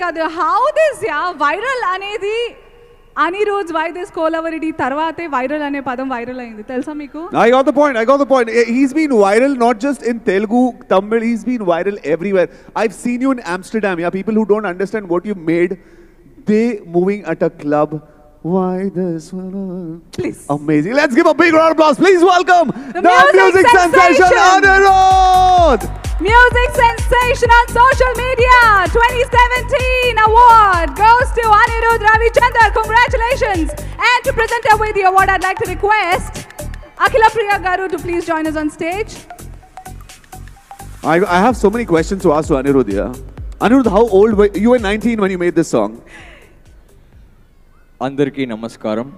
కాదు. How this viral అనేది Anirudh's Why This Kolavaridi tarvate viral ane padam viral ayindi. Telsa meeku? I got the point. He's been viral not just in Telugu, Tamil, he's been viral everywhere. I've seen you in Amsterdam. Yeah, people who don't understand what you made, they moving at a club. Why this one? Please. Amazing. Let's give a big round of applause. Please welcome the music sensation Anirudh. Music Sensation on social media 2017 award goes to Anirudh Ravichandar. Congratulations. And to present away the award, I'd like to request Akhila Priya Garu to please join us on stage. I have so many questions to ask to Anirudh. Yeah. Anirudh, how old were you? Were 19 when you made this song? Andarki namaskaram.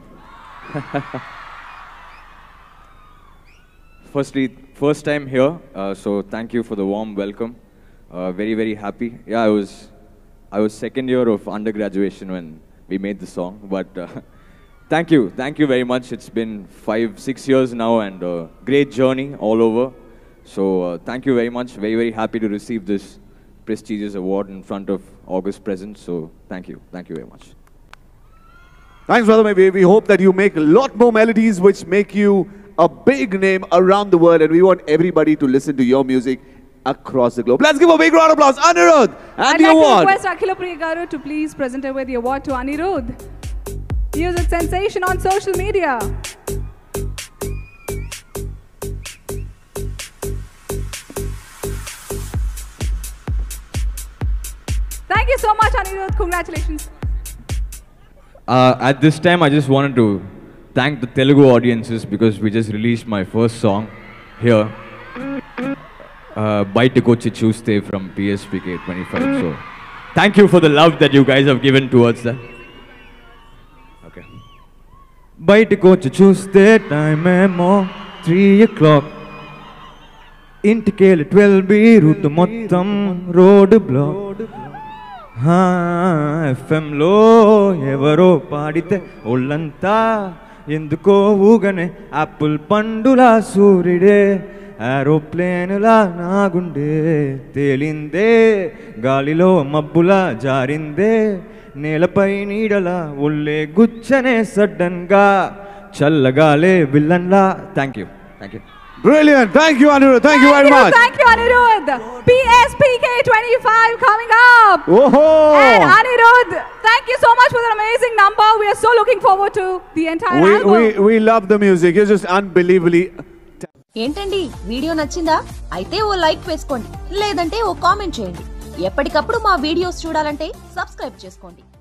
First time here, so thank you for the warm welcome. Very, very happy. Yeah, I was second year of undergraduation when we made the song, but thank you very much. It's been 5-6 years now and great journey all over. So thank you very much. Very, very happy to receive this prestigious award in front of August present. So thank you very much. Thanks, brother. We hope that you make a lot more melodies which make you a big name around the world, and we want everybody to listen to your music across the globe. Let's give a big round of applause, Anirudh, and the award. I'd like to request Akhila Priya Garu to please present away the award to Anirudh. Music Sensation on social media. Thank you so much, Anirudh. Congratulations. At this time, I just wanted to thank the Telugu audiences because we just released my first song here. Baitakochi Chuste from PSPK 25. So thank you for the love that you guys have given towards that. Okay. Baitakochi Chuste time emo 3 o'clock. Intikele 12B route mottam road block. FM లో ఎవరో పాడితే ఒళ్ళంతా ఎందుకో ఊగనే Apple పండులా సూర్యుడే ఏరోప్లేనులా నాగుండే తేలిందే గాలిలో మబ్బులా జారిందే నేలపై నీడలా ఒళ్ళే గుచ్చనే సడన్ గా చల్లగాలే విల్లన్లా thank you Brilliant. Thank you, Anirudh. Thank you very much. Thank you, Anirudh. PSPK 25 coming up. Oh. And Anirudh, thank you so much for that amazing number. We are so looking forward to the entire album. We love the music. It's just unbelievably. ఏంటండి video నచ్చిందా? అయితే ఓ like వేసుకోండి, లేదంటే ఓ comment చేయండి. ఎప్పటికప్పుడు మా videos చూడాలంటే subscribe చేసుకోండి.